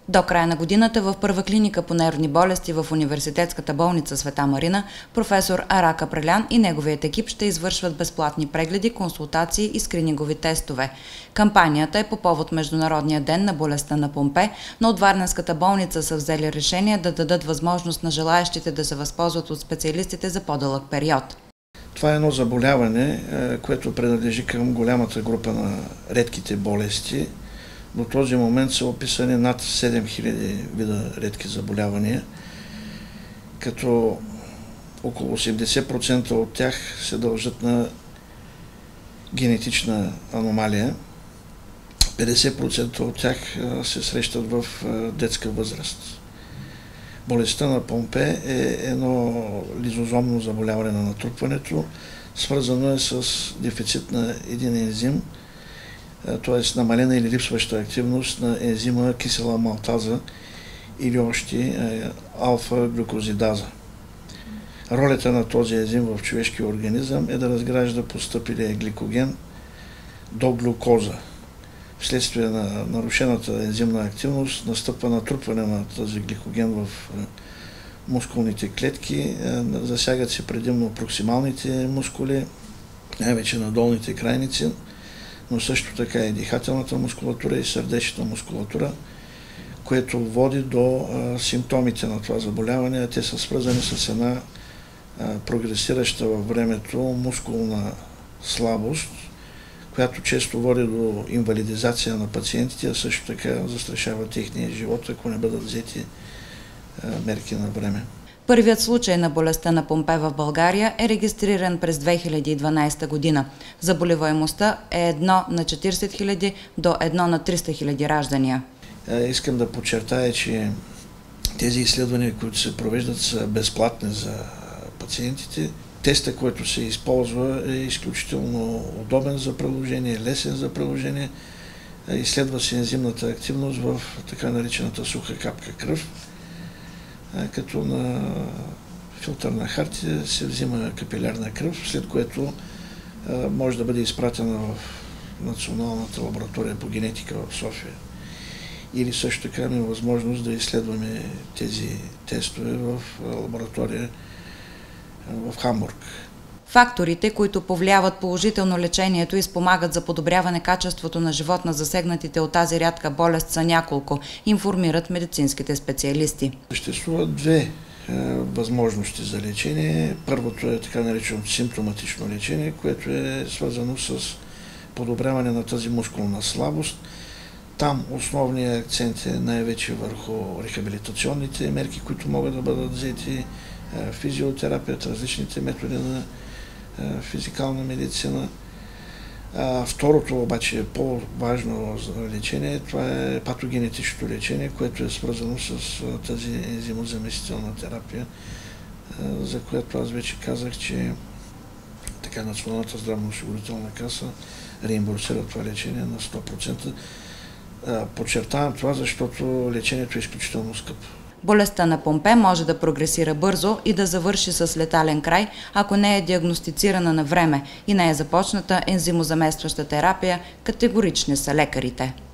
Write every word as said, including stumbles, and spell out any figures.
До края на годината в първа клиника по нервни болести в Университетската болница Света Марина професор Ара Капрелян и неговият екип ще извършват безплатни прегледи, консултации и скринингови тестове. Кампанията е по повод Международния ден на болестта на Помпе, но от Варненската болница са взели решение да дадат възможност на желаящите да се възползват от специалистите за по-дълъг период. Това е едно заболяване, което принадлежи към голямата група на редките болести. До този момент са описани над седем хиляди вида редки заболявания, като около осемдесет процента от тях се дължат на генетична аномалия, петдесет процента от тях се срещат в детска възраст. Болестта на Помпе е едно лизозомно заболяване на натрупването, свързано е с дефицит на един ензим, т.е. намалена или липсваща активност на ензима кисела малтаза или още алфа-глюкозидаза. Ролята на този ензим в човешкия организъм е да разгражда постъпилия гликоген до глюкоза. Вследствие на нарушената ензимна активност настъпва натрупване на този гликоген в мускулните клетки, засягат се предимно проксималните мускули, най-вече на долните крайници, но също така и дихателната мускулатура и сърдечната мускулатура, което води до а, симптомите на това заболяване. Те са свързани с една а, прогресираща във времето мускулна слабост, която често води до инвалидизация на пациентите, а също така застрашава техния живот, ако не бъдат взети а, мерки на време. Първият случай на болестта на Помпе в България е регистриран през две хиляди и дванадесета година. Заболеваемостта е едно на четиридесет хиляди до едно на триста хиляди раждания. Искам да подчертая, че тези изследвания, които се провеждат, са безплатни за пациентите. Теста, който се използва, е изключително удобен за приложение, лесен за приложение. Изследва се ензимната активност в така наречената суха капка кръв, като на филтърна хартия се взима капилярна кръв, след което може да бъде изпратена в Националната лаборатория по генетика в София. Или също така имаме възможност да изследваме тези тестове в лаборатория в Хамбург. Факторите, които повлияват положително лечението и спомагат за подобряване качеството на живот на засегнатите от тази рядка болест, са няколко, информират медицинските специалисти. Съществуват две е, възможности за лечение. Първото е така нареченото симптоматично лечение, което е свързано с подобряване на тази мускулна слабост. Там основният акцент е най-вече върху рехабилитационните мерки, които могат да бъдат взети, физиотерапията, различните методи на физикална медицина. А, второто обаче е по-важно за лечение, това е патогенетичното лечение, което е свързано с а, тази ензимозаместителна терапия, а, за която аз вече казах, че така Националната здравноосигурителна каса реимбурсира това лечение на сто процента. А, подчертавам това, защото лечението е изключително скъпо. Болестта на Помпе може да прогресира бързо и да завърши с летален край, ако не е диагностицирана на време и не е започната ензимозаместваща терапия, категорични са лекарите.